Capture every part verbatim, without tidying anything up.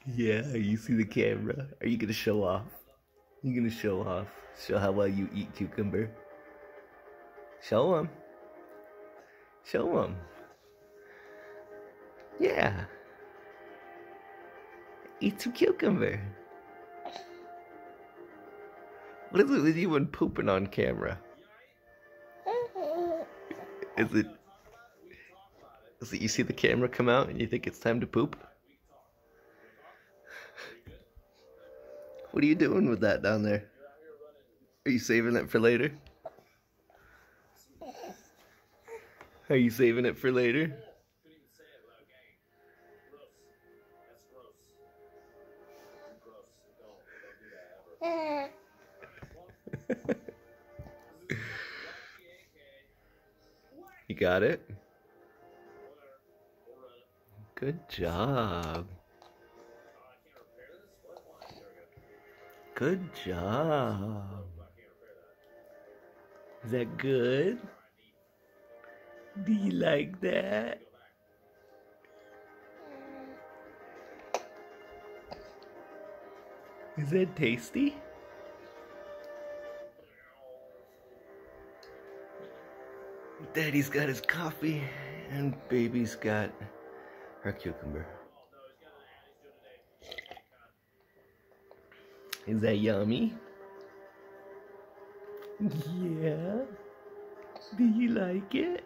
Yeah, you see the camera. Are you gonna show off? You gonna show off? Show how well you eat cucumber? Show them. Show them. Yeah. Eat some cucumber. What is it with you and pooping on camera? Is it, is it you see the camera come out and you think it's time to poop? What are you doing with that down there? Are you saving it for later? Are you saving it for later? You got it? Good job. Good job. Is that good? Do you like that? Is that tasty? Daddy's got his coffee and baby's got her cucumber. Is that yummy? Yeah. Do you like it?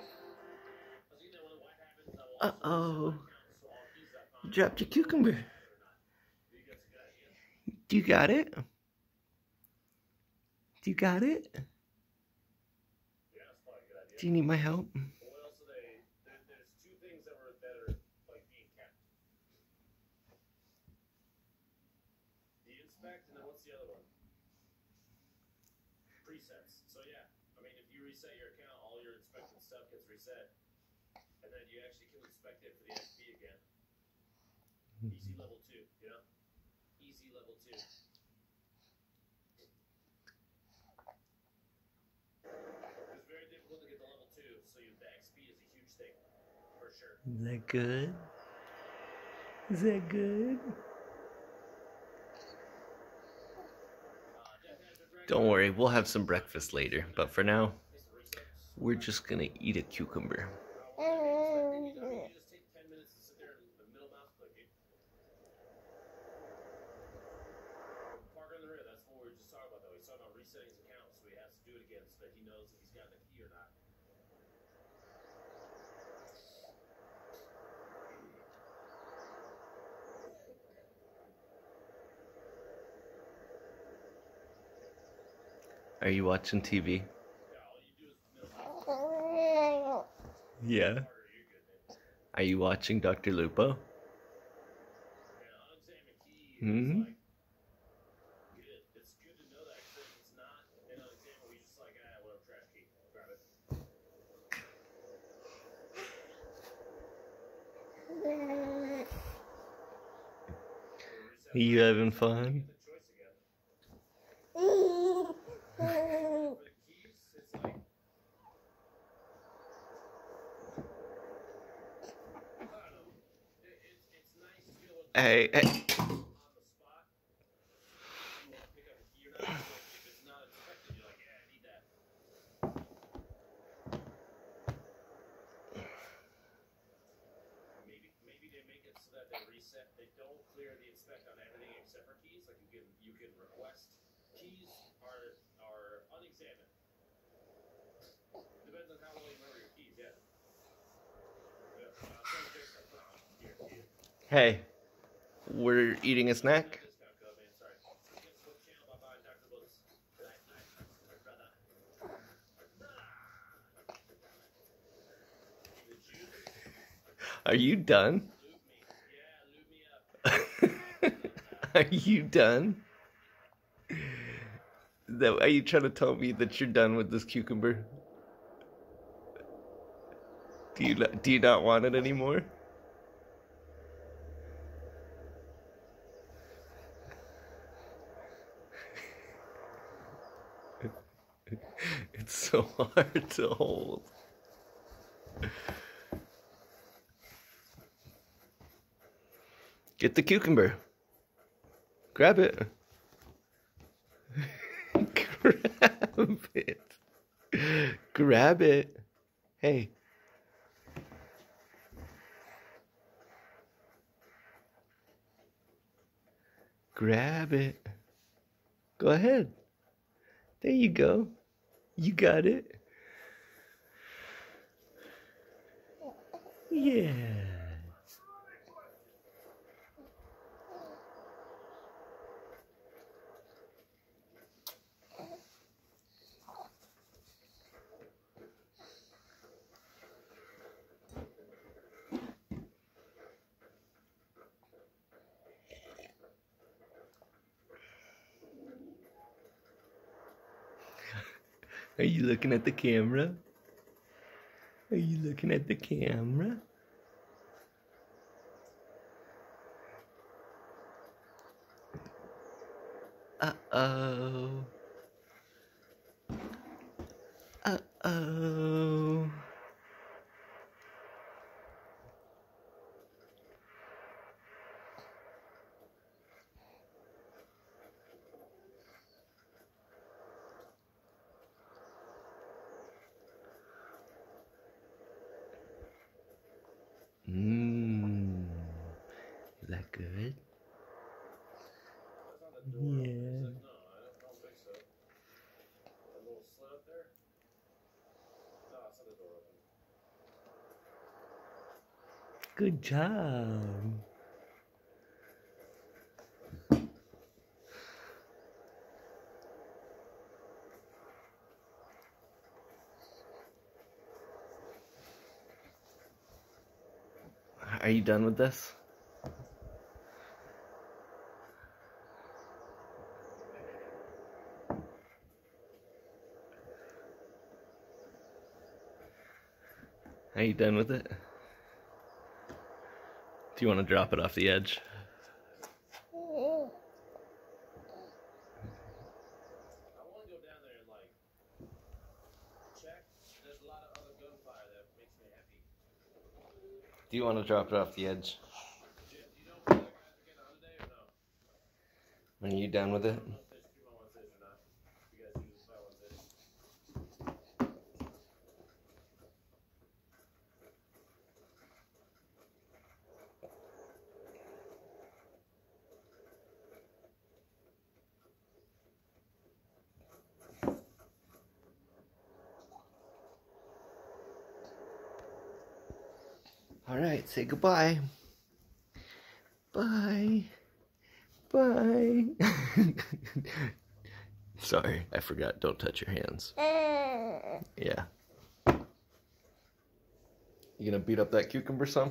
Uh-oh. You dropped your cucumber. Do you got it? Do you got it? Do you need my help? And then what's the other one? Presets. So yeah, I mean, if you reset your account, all your inspected stuff gets reset, and then you actually can inspect it for the X P again. Easy level two, you know? Easy level two. It's very difficult to get the level two, so you, the X P is a huge thing, for sure. Is that good? Is that good? Don't worry, we'll have some breakfast later, but for now, we're just gonna eat a cucumber. Are you watching T V? Yeah. Are you watching Doctor Lupo? Hmm? Are you having fun? Hey, hey. They don't clear the inspect on everything except for keys. Like you can you can request keys are are unexamined. Depends on how well you remember your keys, yeah. Hey, we're eating a snack. Are you done? Are you done? That, are you trying to tell me that you're done with this cucumber? Do you not, do you not want it anymore? It's so hard to hold. Get the cucumber. Grab it. Grab it. Grab it. Hey. Grab it. Go ahead. There you go. You got it. Yeah. Are you looking at the camera? Are you looking at the camera? Uh-oh. Uh-oh. Mmm. Is that good? That's on the door. Yeah. It's like, no, I don't, don't think so. That little slit up there? No, it's not the door open. Good job. Are you done with this? Are you done with it? Do you want to drop it off the edge? I want to go down there and like check. There's a lot of other gunfire that makes me happy. Do you want to drop it off the edge? Jim, do you know if the other guys are getting on today or no? Are you done with it? I don't know if they stream on Wednesdays or not. You guys do this by Wednesdays. All right, say goodbye. Bye. Bye. Sorry, I forgot. Don't touch your hands. Yeah. You gonna beat up that cucumber some?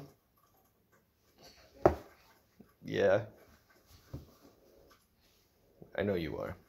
Yeah. I know you are.